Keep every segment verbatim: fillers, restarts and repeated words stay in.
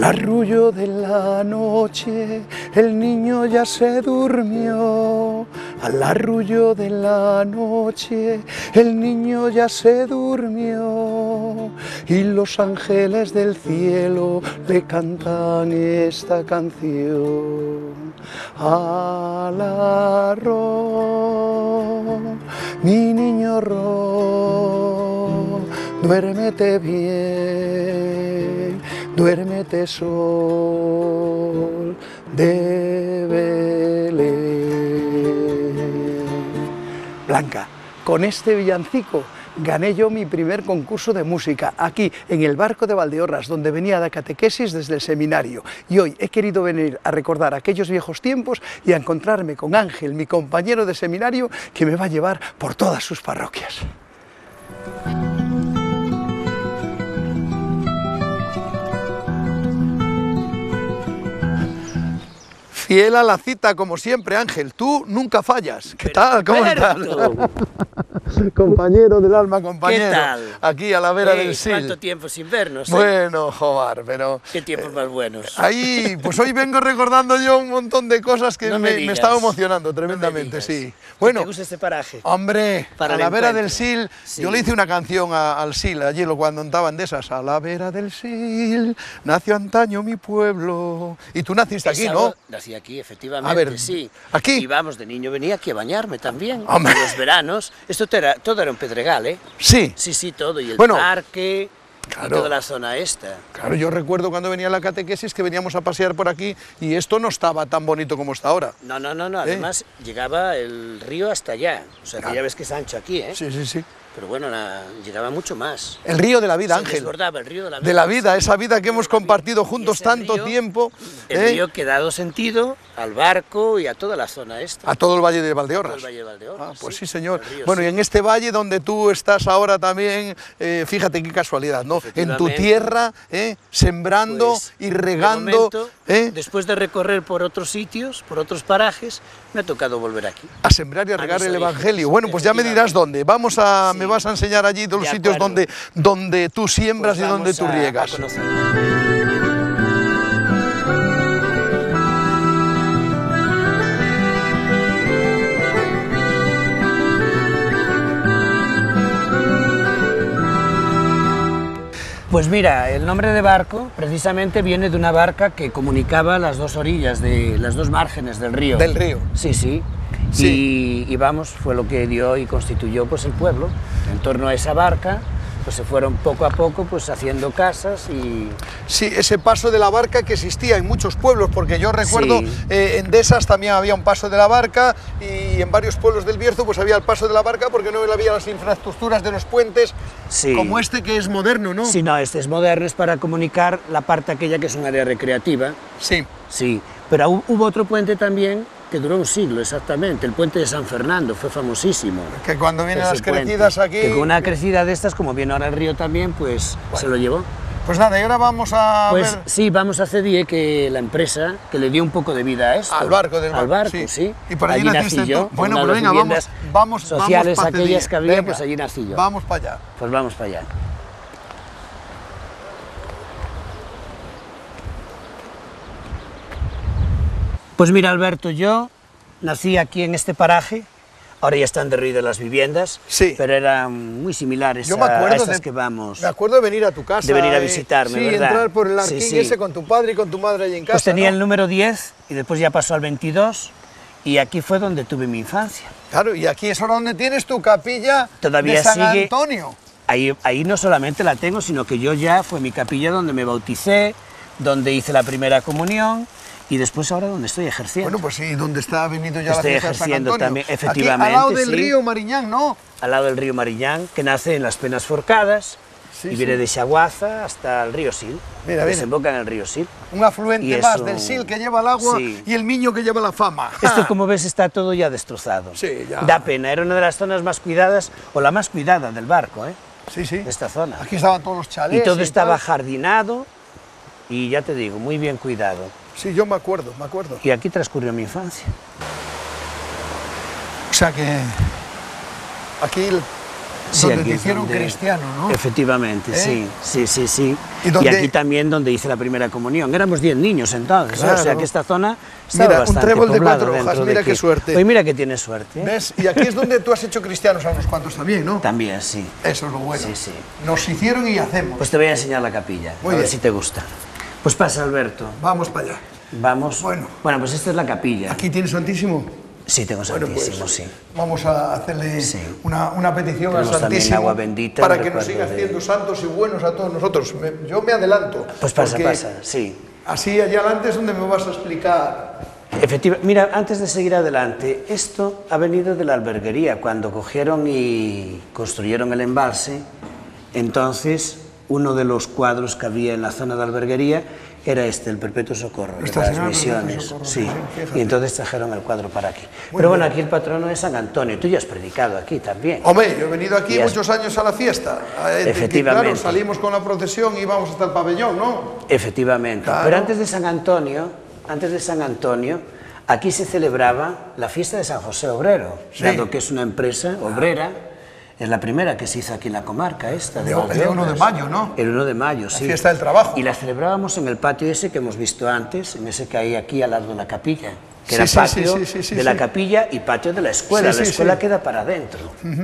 Al arrullo de la noche el niño ya se durmió. Al arrullo de la noche el niño ya se durmió. Y los ángeles del cielo le cantan esta canción. Al arro, mi niño ro, duérmete bien, duérmete sol de Belén. Blanca, con este villancico gané yo mi primer concurso de música, aquí en el Barco de Valdeorras, donde venía de catequesis desde el seminario. Y hoy he querido venir a recordar aquellos viejos tiempos y a encontrarme con Ángel, mi compañero de seminario, que me va a llevar por todas sus parroquias. Fiel a la cita, como siempre, Ángel. Tú nunca fallas. ¿Qué tal? ¿Cómo estás? Compañero del alma, compañero. ¿Qué tal? Aquí a la vera Ey, del Sil. ¿Cuánto tiempo sin vernos? ¿eh? Bueno, joder, pero... Qué tiempos más buenos. Ahí, pues hoy vengo recordando yo un montón de cosas que No me, me me digas. estaba emocionando tremendamente, No me sí. ¿Te Bueno, gusta este paraje? hombre, Para a el la vera encuentro. del Sil, Sí. yo le hice una canción a- al Sil, allí lo cuando andaban de esas. A la vera del Sil, nació antaño mi pueblo. Y tú naciste aquí, Esa ¿no? voz- Nací aquí, efectivamente, A ver, sí. ¿aquí? Y vamos, de niño venía aquí a bañarme también. Hombre. En los veranos. Esto te era- todo era un pedregal, ¿eh? Sí. Sí, sí, todo. Y el Bueno, parque, claro. y toda la zona esta. Claro, yo recuerdo cuando venía a la catequesis que veníamos a pasear por aquí y esto no estaba tan bonito como está ahora. No, no, no, no. Además, llegaba el río hasta allá. O sea, que Claro. ya ves que es ancho aquí, ¿eh? Sí, sí, sí. Pero bueno, na- llegaba mucho más. El río de la vida, Se Ángel. desbordaba el río de la vida. De la vida, Sí. esa vida que hemos compartido juntos ese tanto río, tiempo. El ¿eh? río que ha dado sentido al barco y a toda la zona esta. A todo el Valle de Todo Valdeorras. el Valle de Valdeorras. Ah, pues sí, señor. El río, Bueno, sí. y en este valle donde tú estás ahora también, eh, fíjate qué casualidad, ¿no? En tu Efectivamente. tierra, ¿eh? sembrando Pues, y de regando. momento, ¿eh? después de recorrer por otros sitios, por otros parajes, me ha tocado volver aquí. A sembrar y a a regar mis el orígenes, Evangelio. Bueno, pues ya me dirás efectivamente. dónde. Vamos a, Sí. me vas a enseñar allí de los De sitios acuerdo. donde, donde tú siembras Pues y donde vamos tú a- riegas. a conocer. Pues mira, el nombre de barco precisamente viene de una barca que comunicaba las dos orillas, de las dos márgenes del río. Del río. Sí, sí. Sí. Y, y vamos, fue lo que dio y constituyó pues el pueblo. En torno a esa barca, pues se fueron poco a poco pues haciendo casas y... Sí, ese paso de la barca que existía en muchos pueblos, porque yo recuerdo Sí. eh, en Desas también había un paso de la barca y en varios pueblos del Bierzo pues había el paso de la barca porque no había las infraestructuras de los puentes Sí. como este que es moderno, ¿no? Sí, no, este es moderno, es para comunicar la parte aquella que es un área recreativa. Sí. Sí, pero hu- hubo otro puente también que duró un siglo exactamente, el puente de San Fernando, fue famosísimo. Que cuando vienen Ese las puente, crecidas aquí... Que con una crecida de estas, como viene ahora el río también, pues se lo llevó. Pues nada, y ahora vamos a Pues ver sí, vamos a CEDIE, que la empresa que le dio un poco de vida a esto. al barco del Al barco, sí. sí. Y por allí, allí naciste nací yo. tú. Bueno, en una pues de venga, las vamos, viviendas vamos, sociales vamos pa' aquellas Cedilla. que había, Venga, pues allí nací yo. Vamos para allá. Pues vamos para allá. Pues mira, Alberto, yo nací aquí en este paraje. Ahora ya están derruidas las viviendas, Sí. pero eran muy similares Yo me a, a acuerdo estas de, que vamos. me acuerdo de venir a tu casa. De venir a eh, visitarme, sí, ¿verdad? entrar por el arquín Sí, sí. ese con tu padre y con tu madre allí en casa. Pues tenía ¿no? el número diez y después ya pasó al veintidós y aquí fue donde tuve mi infancia. Claro, y aquí es ahora donde tienes tu capilla Todavía de San sigue- Antonio. Ahí, ahí no solamente la tengo, sino que yo ya fue mi capilla donde me bauticé, donde hice la primera comunión y después ahora donde estoy ejerciendo. Bueno, pues sí, donde está venido ya Estoy la fiesta de San ejerciendo Antonio. también, Aquí, efectivamente, al lado del sí. río Mariñán, ¿no? Al lado del río Mariñán, que nace en las Penas Forcadas Sí, y viene sí. de Xaguaza hasta el río Sil. Mira, mira. Desemboca en el río Sil. Un afluente Y más eso- del Sil que lleva el agua sí. y el Miño que lleva la fama. Esto, como ves, está todo ya destrozado. Sí, ya. Da pena, era una de las zonas más cuidadas, o la más cuidada del barco, ¿eh? Sí, sí. De esta zona. Aquí estaban todos los chalés. Y todo estaba tal. jardinado y ya te digo, muy bien cuidado. Sí, yo me acuerdo, me acuerdo. Y aquí transcurrió mi infancia. O sea que aquí Sí, donde aquí te es hicieron donde- cristiano, ¿no? Efectivamente, ¿Eh? sí, sí, sí, sí. ¿Y Y, dónde- aquí también donde hice la primera comunión. Éramos diez niños entonces, ¿eh? Claro. O sea que esta zona estaba Mira, un bastante trébol de poblada cuatro hojas, dentro de mira aquí. qué suerte. Oye, mira que tienes suerte, ¿eh? ¿Ves? Y aquí es donde tú has hecho cristianos a unos cuantos también, ¿no? También, sí. Eso es lo bueno. Sí, sí. Nos hicieron y hacemos. Pues te voy a enseñar la capilla, Muy a ver bien. si te gusta. Pues pasa, Alberto. Vamos para allá. Vamos. Bueno. Bueno, pues esta es la capilla. Aquí tienes Santísimo. Sí, tengo Bueno, santísimo, pues, sí. vamos a hacerle Sí. una, una petición Tenemos al también Santísimo agua bendita, para en que nos recuerdo siga de- haciendo santos y buenos a todos nosotros. Me- yo me adelanto. Pues pasa, porque pasa, sí. Así allá adelante es donde me vas a explicar. Efectivamente, mira, antes de seguir adelante, esto ha venido de la alberguería. Cuando cogieron y construyeron el embalse, entonces uno de los cuadros que había en la zona de alberguería era este, el Perpetuo Socorro, de Nuestra las Señora del Perpetuo misiones. Socorro, Sí, sí, fíjate. y entonces trajeron el cuadro para aquí. Pero bueno, aquí el patrono es San Antonio. Tú ya has predicado aquí también. Hombre, yo he venido aquí Y has- muchos años a la fiesta. Eh, Efectivamente. Claro, salimos con la procesión y íbamos hasta el pabellón, ¿no? Efectivamente. Claro. Pero antes de San Antonio, antes de San Antonio, aquí se celebraba la fiesta de San José Obrero, Sí. dado que es una empresa obrera. Es la primera que se hizo aquí en la comarca esta. El de- Valdeorras. el de uno de mayo, ¿no? El uno de mayo, sí. fiesta del trabajo. Y la celebrábamos en el patio ese que hemos visto antes, en ese que hay aquí al lado de la capilla. Que Sí, era sí, patio sí, sí, sí, sí, de la sí. capilla y patio de la escuela. Sí, la sí, escuela sí. queda para adentro.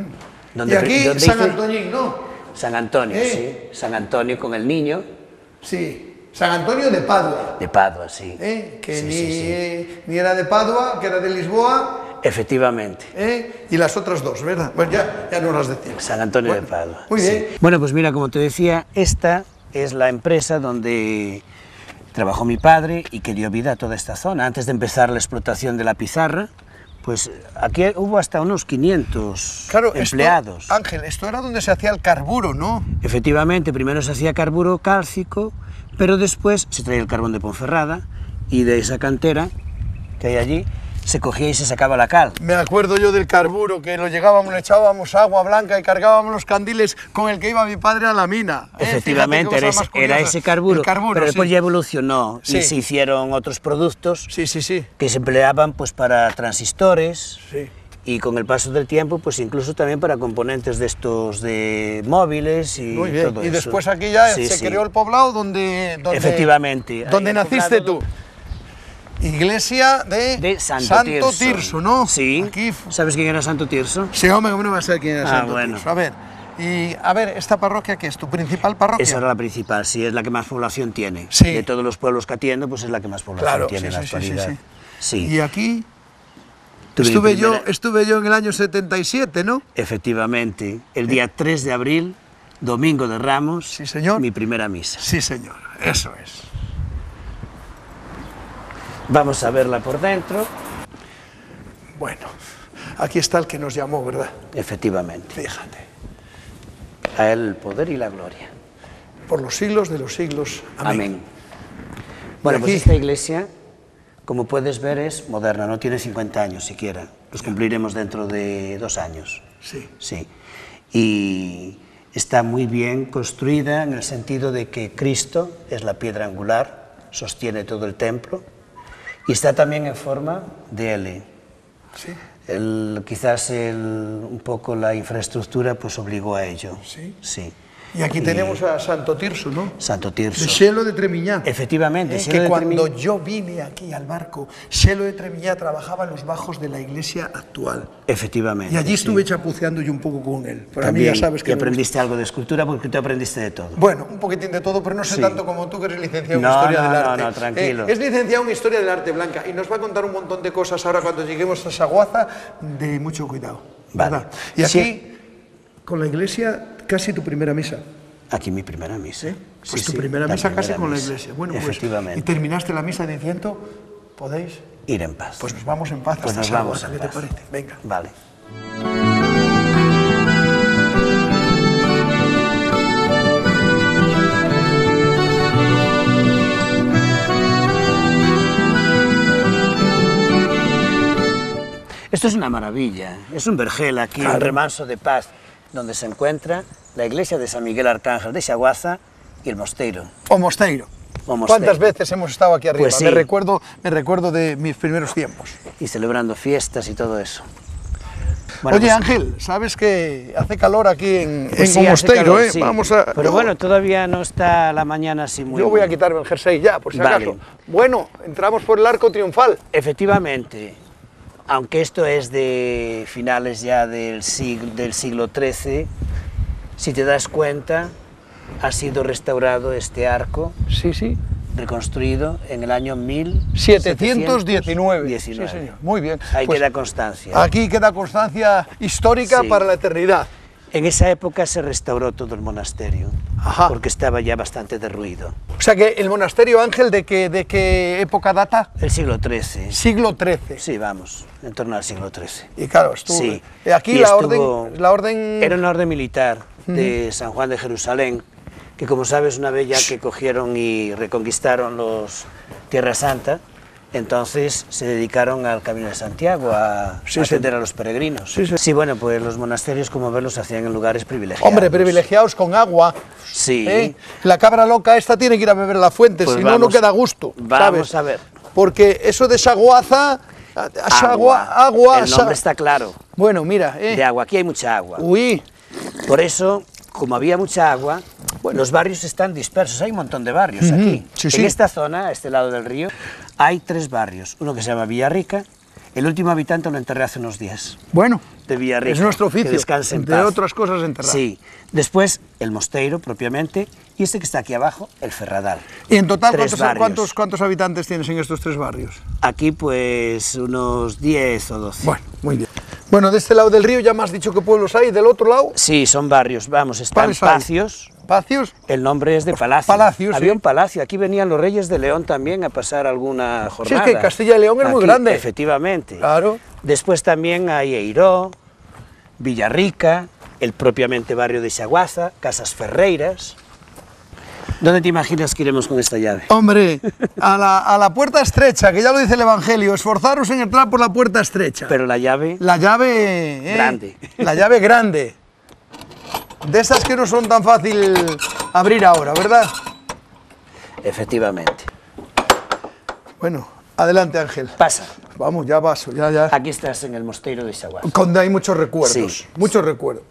Y aquí donde San hice- Antoñín, ¿no? San Antonio, ¿Eh? sí. San Antonio con el niño Sí. San Antonio de Padua. de Padua, sí. ¿Eh? Que Sí, ni, sí, sí. ni era de Padua, que era de Lisboa. Efectivamente. ¿Eh? Y las otras dos, ¿verdad? Bueno, ya, ya no las decimos. San Antonio Bueno, de Padua. Muy sí. bien. Bueno, pues mira, como te decía, esta es la empresa donde trabajó mi padre y que dio vida a toda esta zona. Antes de empezar la explotación de la pizarra, pues aquí hubo hasta unos quinientos Claro, empleados. Esto, Ángel, esto era donde se hacía el carburo, ¿no? Efectivamente, primero se hacía carburo cálcico, pero después se traía el carbón de Ponferrada y de esa cantera que hay allí se cogía y se sacaba la cal. Me acuerdo yo del carburo, que lo llegábamos, le echábamos agua blanca y cargábamos los candiles con el que iba mi padre a la mina. ¿eh? Efectivamente, Fíjate qué era cosa ese, más era curiosa. ese carburo, El carburo, pero después sí. ya evolucionó Sí. y se hicieron otros productos Sí, sí, sí. que se empleaban pues para transistores Sí. y con el paso del tiempo pues incluso también para componentes de estos de móviles y Muy bien. todo Y eso. después aquí ya Sí, se sí. creó el poblado donde... donde Efectivamente. Donde Ahí el naciste poblado tú. Iglesia de, de Santo, Tirso. Tirso, ¿no? Sí. Aquí... ¿Sabes quién era Santo Tirso? Sí, hombre, ¿cómo no va a ser quién era Ah, Santo bueno. Tirso? A ver, y, a ver, ¿esta parroquia qué es? ¿Tu principal parroquia? Esa era la principal, sí, es la que más población tiene. Sí. De todos los pueblos que atiendo, pues es la que más población Claro, tiene sí, en la sí, sí, sí, actualidad. sí. Sí. Y aquí Tuve mi estuve yo, primera- estuve yo en el año setenta y siete, ¿no? Efectivamente, el día tres de abril, domingo de Ramos, Sí, señor. mi primera misa. Sí, señor, eso es. Vamos a verla por dentro. Bueno, aquí está el que nos llamó, ¿verdad? Efectivamente, Fíjate, a él el poder y la gloria. por los siglos de los siglos. Amén. Amén. Bueno, Y pues aquí- esta iglesia, como puedes ver, es moderna, no tiene cincuenta años siquiera. Los cumpliremos dentro de dos años. Sí. Sí. Y está muy bien construida en el sentido de que Cristo es la piedra angular, sostiene todo el templo y está también en forma de L. Sí, El, quizás el, un poco la infraestructura pues obligó a ello. Sí. Sí. y aquí tenemos a Santo Tirso, ¿no? Santo Tirso. De Xelo de Tremiñá. Efectivamente, Eh, Xelo que de cuando Tremiñá. yo vine aquí al barco, Xelo de Tremiñá trabajaba en los bajos de la iglesia actual. Efectivamente. Y allí sí. estuve chapuceando yo un poco con él. Pero a mí También, ya sabes que y me aprendiste algo de escultura porque tú aprendiste de todo. gusta. Bueno, un poquitín de todo, pero no sé Sí. tanto como tú que eres licenciado en No, Historia no, del no, Arte. no, tranquilo. Eh, es licenciado en Historia del Arte, Blanca, y nos va a contar un montón de cosas ahora cuando lleguemos a Saguaza, de mucho cuidado. Vale. ¿Verdad? Y aquí, Sí. con la iglesia, casi tu primera misa. Aquí mi primera misa. ¿Eh? Sí, Pues tu sí, primera la misa casi primera con la misa. iglesia. Bueno, pues, Efectivamente. y terminaste la misa diciendo, ¿podéis? Ir en paz. Pues nos vamos en paz Pues hasta nos vamos Saguaza, en ¿qué paz. te parece? Venga. Vale. Esto es una maravilla, es un vergel aquí, Claro. un remanso de paz, donde se encuentra la iglesia de San Miguel Arcángel de Xaguaza y el mosteiro. O Mosteiro. O mosteiro. ¿Cuántas veces hemos estado aquí arriba? Pues sí. me, recuerdo, me recuerdo de mis primeros tiempos. Y celebrando fiestas y todo eso. Bueno, Oye, pues, Ángel, sabes que hace calor aquí en, pues en sí, hace Monasterio, calor, ¿eh? sí. Vamos a... Pero yo, bueno, todavía no está la mañana así muy... yo voy a muy- quitarme el jersey ya, por si Vale. acaso. Bueno, entramos por el arco triunfal. Efectivamente, aunque esto es de finales ya del siglo, del siglo trece, si te das cuenta, ha sido restaurado este arco, Sí, sí. reconstruido en el año mil setecientos diecinueve. diecinueve. Sí, señor. Muy bien. Ahí Pues queda constancia. aquí queda constancia histórica Sí. para la eternidad. En esa época se restauró todo el monasterio, Ajá. porque estaba ya bastante derruido. O sea que el monasterio, Ángel, ¿de qué, de qué época data? El siglo trece. Siglo trece. Sí, vamos, en torno al siglo trece. Y claro, estuvo... Sí. eh, Aquí Y la, estuvo- orden, la orden... Era una orden militar de San Juan de Jerusalén, que como sabes, una vez ya que cogieron y reconquistaron los Tierra Santa, entonces se dedicaron al Camino de Santiago, a, Sí, a sí. atender a los peregrinos. Sí, sí. bueno, pues los monasterios, como ves, los hacían en lugares privilegiados. Hombre, privilegiados con agua. Sí. ¿eh? La cabra loca esta tiene que ir a beber a la fuente, Pues si no, no vamos- queda gusto. Vamos ¿sabes? a ver. Porque eso de Saguaza... Agua, agua, El sa- nombre está claro, Bueno, mira, ¿eh? de agua. Aquí hay mucha agua. Uy, Por eso, como había mucha agua, los barrios están dispersos. Hay un montón de barrios Ujú, aquí. sí, en sí. esta zona, a este lado del río, hay tres barrios. Uno que se llama Villarrica. El último habitante lo enterré hace unos días. bueno, De Villarrica. es nuestro oficio, Que descanse en entre paz. otras cosas enterrar. Sí. Después, el mosteiro, propiamente. Y este que está aquí abajo, el Ferradal. Y en total, Tres ¿cuántos, barrios. cuántos, cuántos habitantes tienes en estos tres barrios? Aquí, pues, unos diez o doce. Bueno, muy bien. Bueno, de este lado del río ya me has dicho qué pueblos hay, del otro lado, Sí, son barrios. Vamos, están ¿Cuáles hay? Pacios. Pacios. El nombre es de Palacio. Palacios, Había sí. un palacio. Aquí venían los reyes de León también a pasar alguna Sí, jornada. es que Castilla y León es muy Aquí, grande. Efectivamente. Claro. Después también hay Eiró, Villarrica, el propiamente barrio de Xaguaza, Casas Ferreiras. ¿Dónde te imaginas que iremos con esta llave? Hombre, a la, a la puerta estrecha, que ya lo dice el Evangelio, esforzaros en entrar por la puerta estrecha. Pero la llave... La llave... ¿eh? Grande. La llave grande. De esas que no son tan fácil abrir ahora, ¿verdad? Efectivamente. Bueno, adelante, Ángel. Pasa. Vamos, ya paso, ya, ya. Aquí estás en el mosteiro de Xaguaza. Donde hay muchos recuerdos, Sí. muchos recuerdos.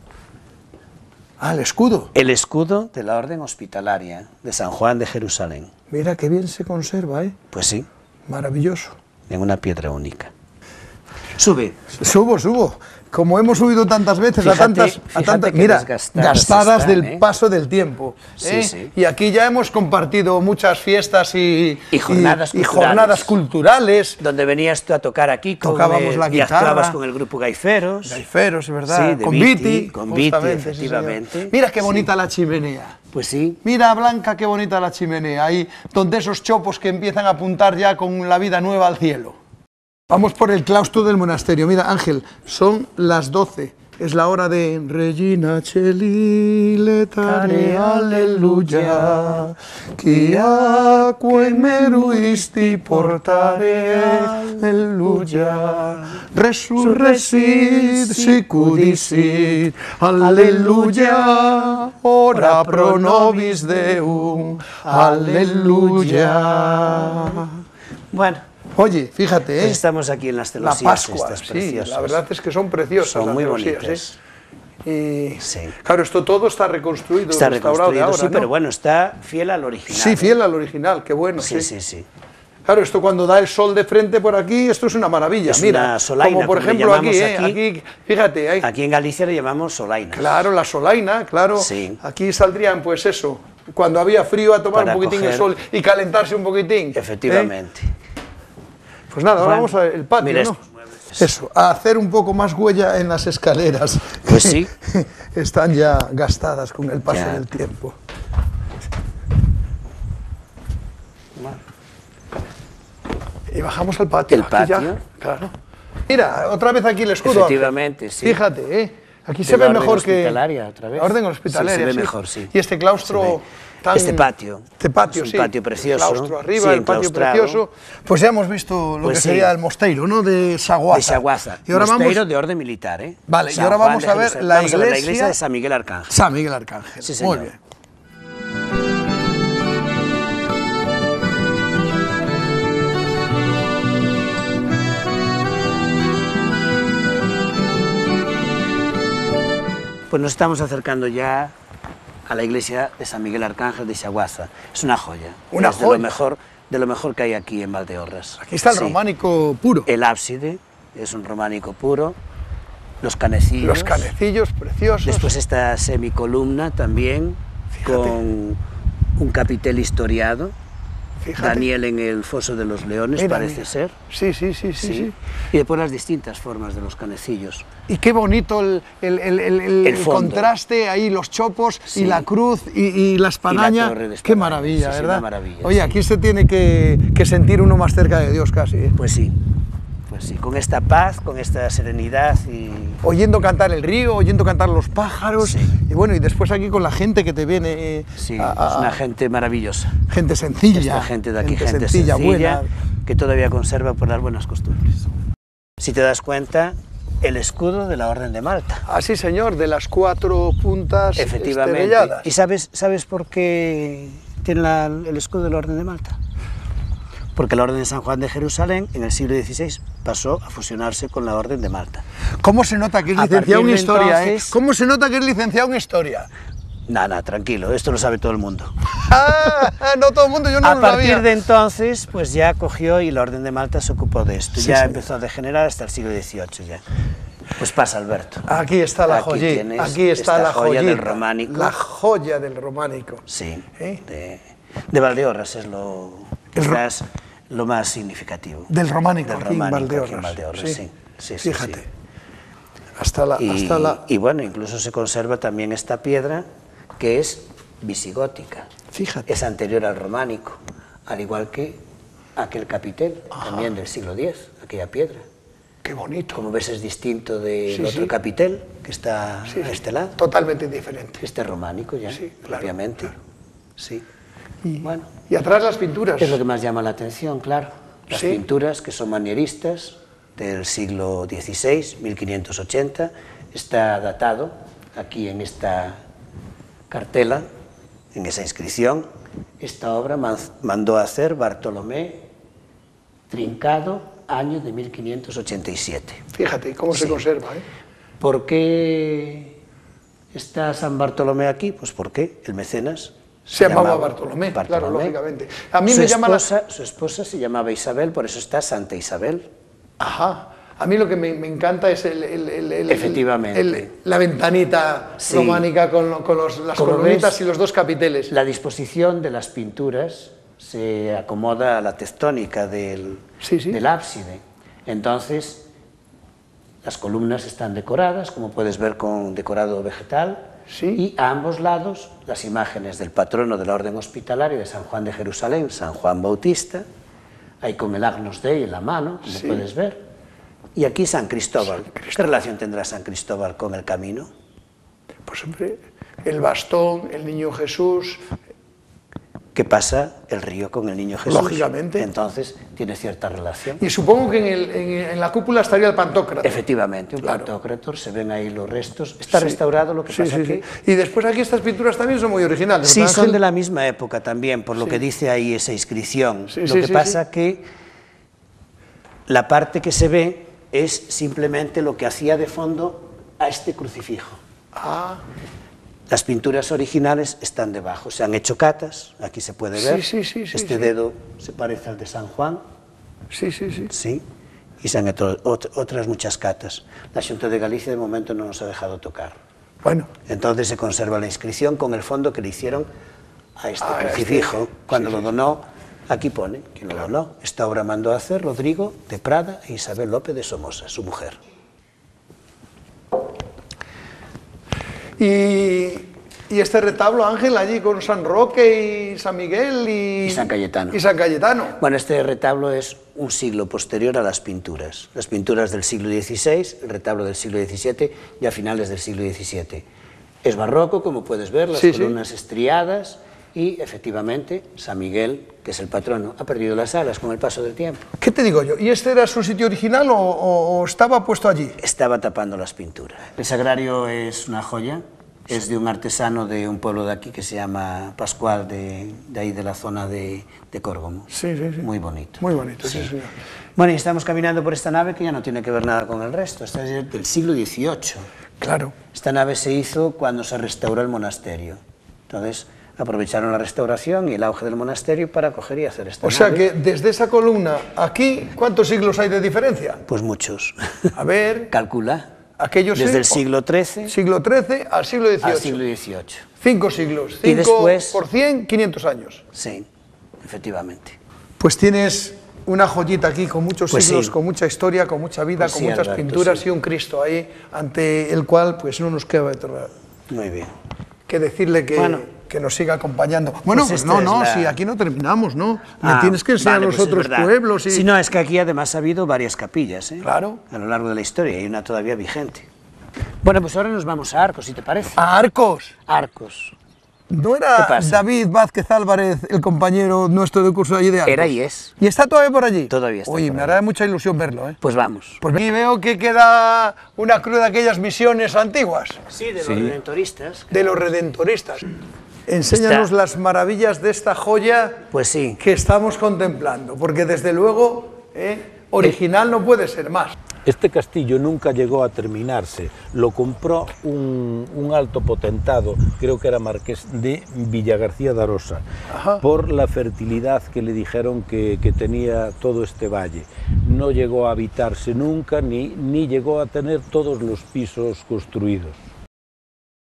Ah, el escudo. El escudo de la Orden Hospitalaria de San Juan de Jerusalén. Mira qué bien se conserva, ¿eh? Pues sí, Maravilloso. en una piedra única. Sube. Subo, subo. Como hemos subido tantas veces Fíjate- a tantas, a fíjate tantas que mira, desgastadas gastadas están, del ¿eh? paso del tiempo. Sí, ¿eh? sí. Y aquí ya hemos compartido muchas fiestas y, Y jornadas y- y culturales. jornadas culturales. Donde venías tú a tocar aquí con Tocábamos el- la y guitarra. actuabas con el grupo Gaiferos. Gaiferos, ¿verdad? Sí, de con Viti, Viti. con Viti, justamente, sí, efectivamente. señor. Mira qué bonita la chimenea. Pues sí, Mira, Blanca, qué bonita la chimenea. Ahí donde esos chopos que empiezan a apuntar ya con la vida nueva al cielo. Vamos por el claustro del monasterio. Mira, Ángel, son las doce. Es la hora de Regina Celi letare alleluia, qui acque meruisti portare alleluia, resurrecit sicudicit, alleluia, ora pro nobis Deum, alleluia. bueno, Oye, fíjate, ¿eh? pues estamos aquí en las La celosías Pascua, estas sí, preciosas. la verdad es que son preciosas. Son las muy celosías, bonitas. ¿eh? Y, Sí. claro, esto todo está reconstruido, Está restaurado de reconstruido, ahora, sí, ¿no? pero bueno, está fiel al original. Sí, ¿eh? fiel al original, qué bueno, Sí, sí. sí, sí. Claro, esto cuando da el sol de frente por aquí, esto es una maravilla. Es Mira, una solaina, como por como le ejemplo aquí, llamamos ¿eh? aquí. aquí, fíjate, ahí, Aquí en Galicia le llamamos solaina. claro, la solaina, claro, Sí. aquí saldrían pues eso, cuando había frío a tomar Para un poquitín el coger- sol y calentarse un poquitín. ¿eh? Efectivamente. Pues nada, ahora Bueno, vamos al patio, mira ¿no? estos muebles. Eso, a hacer un poco más huella en las escaleras. Pues sí. Están ya gastadas con el paso Ya. del tiempo. Y bajamos al patio. El aquí ya, patio. claro. Mira, otra vez aquí el escudo. Efectivamente, sí. Fíjate, ¿eh? Aquí De se la ve orden mejor que... hospitalaria, otra vez. La orden hospitalaria, Sí, se ve mejor, sí. Y este claustro... Se ve. Tan... Este patio. Este patio, Es un sí. patio precioso. El claustro arriba, Sí, el patio enclaustrado. precioso. Pues ya hemos visto lo Pues que sí. sería el mosteiro, ¿no? De Saguaza. De Xaguaza. Y ahora Mosteiro vamos... de orden militar, ¿eh? Vale, y San ahora Juan vamos de a ver Jerusalén. la Vamos a ver la iglesia- iglesia de San Miguel Arcángel. San Miguel Arcángel. Sí, señor. Muy bien. Pues nos estamos acercando ya a la iglesia de San Miguel Arcángel de Xaguaza. Es una joya. Una es joya. De lo mejor, de lo mejor que hay aquí en Valdeorras. Aquí está el Sí. románico puro. El ábside es un románico puro. Los canecillos. Los canecillos preciosos. Después esta semicolumna también, Fíjate. con un capitel historiado. Fíjate. Daniel en el foso de los leones, Mira, parece mira. ser. Sí, sí, sí, sí, Sí. sí. Y después las distintas formas de los canecillos. Y qué bonito el, el- el- el- el- El fondo. contraste, ahí los chopos Sí. y la cruz y, y la espadaña. torre de Qué espadaña. maravilla, Sí, sí, ¿verdad? una maravilla, Oye, sí. aquí se tiene que, que sentir uno más cerca de Dios casi, ¿eh? Pues sí, pues sí, con esta paz, con esta serenidad y... Oyendo cantar el río, oyendo cantar los pájaros. Sí. Y bueno, y después aquí con la gente que te viene. eh, Sí, a- a- es una gente maravillosa. gente sencilla. Esta gente de aquí, gente, sencilla, sencilla, buena. que todavía conserva por las buenas costumbres. Si te das cuenta, el escudo de la Orden de Malta. Así, señor, de las cuatro puntas Efectivamente. estrelladas. ¿Y sabes, sabes por qué tiene la- el escudo de la Orden de Malta? Porque la Orden de San Juan de Jerusalén en el siglo dieciséis pasó a fusionarse con la Orden de Malta. ¿Cómo se nota que es A licenciado en partir de historia, entonces- eh? ¿Cómo se nota que es licenciado en historia? Nada, tranquilo, esto lo sabe todo el mundo. Ah, no todo el mundo, yo no A lo partir sabía. de entonces, pues ya cogió y la Orden de Malta se ocupó de esto. Sí, ya señor. empezó a degenerar hasta el siglo dieciocho ya. Pues pasa, Alberto. Aquí está la Aquí joyita, tienes aquí está esta la joya del joyita, románico. La joya del románico. Sí, ¿Eh? de, de Valdeorras es lo, El ro- quizás lo más significativo. Del románico, Del aquí en románico Valdeorras. aquí en Valdeorras, sí. Sí, sí, Fíjate. sí. Hasta la, Y, hasta la... y bueno, incluso se conserva también esta piedra que es visigótica. Fíjate. Es anterior al románico, al igual que aquel capitel, también del siglo diez, aquella piedra. Qué bonito. Como ves, es distinto del Sí, otro sí. capitel que está Sí, a sí. este lado. Totalmente diferente. Este románico ya, Sí, claro, propiamente. claro. Sí. Y, Bueno, y atrás las pinturas. es lo que más llama la atención, claro. Las Sí. pinturas, que son manieristas, del siglo dieciséis, mil quinientos ochenta, está datado aquí en esta cartela, en esa inscripción. Esta obra man- mandó a hacer Bartolomé Trincado, año de mil quinientos ochenta y siete. Fíjate cómo se Sí. conserva, ¿eh? ¿Por qué está San Bartolomé aquí? Pues porque el mecenas Se llamaba Bartolomé, claro, lógicamente. A mí su me llama la- esposa, Su esposa se llamaba Isabel, por eso está Santa Isabel. Ajá. A mí lo que me, me encanta es el, el- el- el- Efectivamente. el- la ventanita Sí. románica con, con los- las Como columnitas ves, y los dos capiteles. La disposición de las pinturas se acomoda a la tectónica del, Sí, sí. del ábside. Entonces, las columnas están decoradas, como puedes ver, con decorado vegetal. Sí. Y a ambos lados las imágenes del patrono de la Orden Hospitalaria de San Juan de Jerusalén, San Juan Bautista, ahí con el Agnus Dei en la mano, como Sí. puedes ver. Y aquí San Cristóbal. ¿Qué relación tendrá San Cristóbal con el camino? Pues hombre, el bastón, el niño Jesús. ¿Qué pasa el río con el niño Jesús? Lógicamente. Entonces, tiene cierta relación. Y supongo que en, el- en- en la cúpula estaría el Pantocrator. Efectivamente, un Claro. Pantocrator, se ven ahí los restos. Está Sí. restaurado, lo que Sí, pasa sí, que... sí. Y después aquí estas pinturas también son muy originales. Sí, ¿verdad, son Ángel? de la misma época también, por lo Sí. que dice ahí esa inscripción. Sí, lo sí, que sí, pasa sí. que la parte que se ve es simplemente lo que hacía de fondo a este crucifijo. Ah, Las pinturas originales están debajo, se han hecho catas, aquí se puede Sí, ver. sí, sí, sí, este sí. dedo se parece al de San Juan, sí, sí, sí. sí, y se han hecho ot- otras muchas catas. La Xunta de Galicia de momento no nos ha dejado tocar. Bueno, Entonces se conserva la inscripción con el fondo que le hicieron a este Ah, este. crucifijo. Cuando Sí, lo sí, donó, aquí pone quién lo donó. Esta obra mandó a hacer Rodrigo de Prada e Isabel López de Somoza, su mujer. y, y este retablo, Ángel, allí con San Roque y San Miguel y... Y San Cayetano. Y San Cayetano. Bueno, este retablo es un siglo posterior a las pinturas. Las pinturas del siglo dieciséis, el retablo del siglo diecisiete y a finales del siglo diecisiete. Es barroco, como puedes ver, las Sí, sí. columnas estriadas y, efectivamente, San Miguel, que es el patrono, ha perdido las alas con el paso del tiempo. ¿Qué te digo yo? ¿Y este era su sitio original o, o- o estaba puesto allí? Estaba tapando las pinturas. El sagrario es una joya, es de un artesano de un pueblo de aquí que se llama Pascual, de, de ahí de la zona de, de Córgomo. Sí, sí, sí. Muy bonito. Muy bonito, sí, señor. Bueno, y estamos caminando por esta nave que ya no tiene que ver nada con el resto, esta es del siglo dieciocho. Claro. Esta nave se hizo cuando se restauró el monasterio. Entonces, aprovecharon la restauración y el auge del monasterio para coger y hacer esta O sea nave. que desde esa columna aquí, ¿cuántos siglos hay de diferencia? Pues muchos. A ver, Calcula. aquellos Desde sí, el siglo trece siglo trece al siglo dieciocho. al siglo dieciocho. Cinco siglos. Y Cinco después- por cien, quinientos años. Sí, efectivamente. Pues tienes una joyita aquí con muchos Pues siglos, sí. con mucha historia, con mucha vida, Pues con sí, muchas Alberto, pinturas sí. y un Cristo ahí ante el cual pues no nos queda otra Muy bien. que decirle que, Bueno. que nos siga acompañando. Bueno, pues, esta no, es no, la- si aquí no terminamos, ¿no? Me Ah, tienes que enseñar vale, los pues es otros verdad. pueblos y... Si no, es que aquí además ha habido varias capillas, ¿eh? Claro. A lo largo de la historia, y una todavía vigente. Bueno, pues ahora nos vamos a Arcos, si te parece. ¡A Arcos! Arcos. ¿No ¿Qué era pasa? David Vázquez Álvarez, el compañero nuestro de curso allí de Arcos? Era y es. ¿Y está todavía por allí? Todavía está Uy, por me allí. hará mucha ilusión verlo, ¿eh? Pues vamos. Pues aquí veo que queda una cruz de aquellas misiones antiguas, Sí, de los redentoristas. de los redentoristas. Enséñanos Está- las maravillas de esta joya Pues sí. que estamos contemplando, porque desde luego, ¿eh? original no puede ser más. Este castillo nunca llegó a terminarse, lo compró un, un alto potentado, creo que era marqués de Villagarcía de Arosa, Ajá. por la fertilidad que le dijeron que, que tenía todo este valle. No llegó a habitarse nunca, ni, ni llegó a tener todos los pisos construidos.